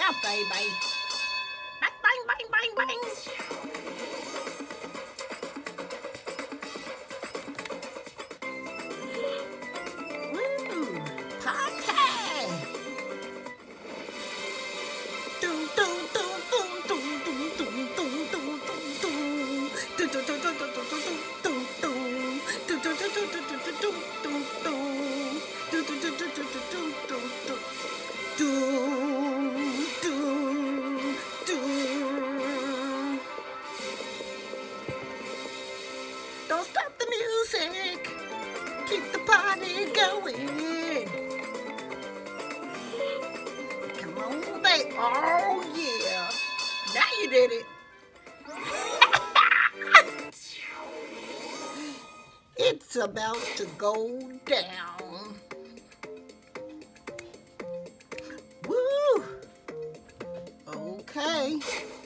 Yeah, baby. Bang, bang, bang, bang, bang. Woo, party. Dum, dum, dum, dum, dum, dum, dum, dum, dum, dum, dum. Dum, dum, dum, dum, dum, dum, dum, dum. Dum, dum, dum, dum, dum, dum, dum, dum, dum. Dum, dum, dum, dum, dum, dum, dum, dum. Doom, doom, doom. Don't stop the music. Keep the party going. Come on, baby. Oh, yeah. Now you did it. It's about to go down. Woo! Okay.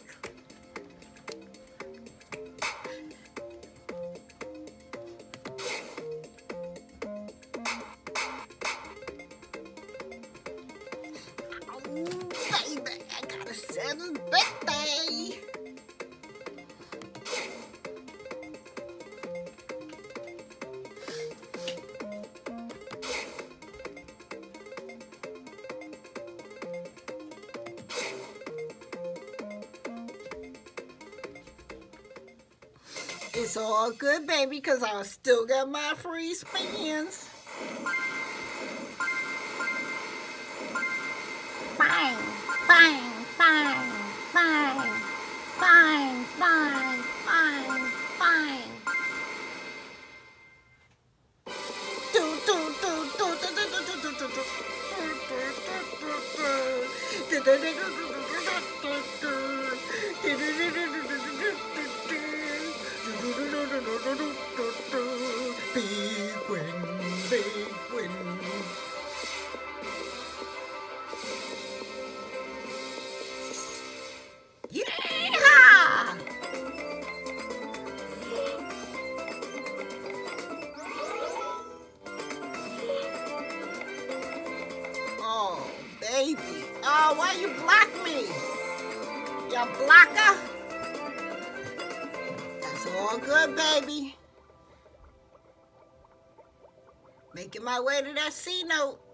Oh, baby, I got a 7th birthday. It's all good, baby, because I still got my free spins. Fine, fine, fine, fine, fine, fine, fine, fine. Do, do, do, do, do, do, do, do, do, do. Big win, big win. Yeehaw! Oh, baby. Oh, why you block me? You blocker? That's all good, baby. Making my way to that C note.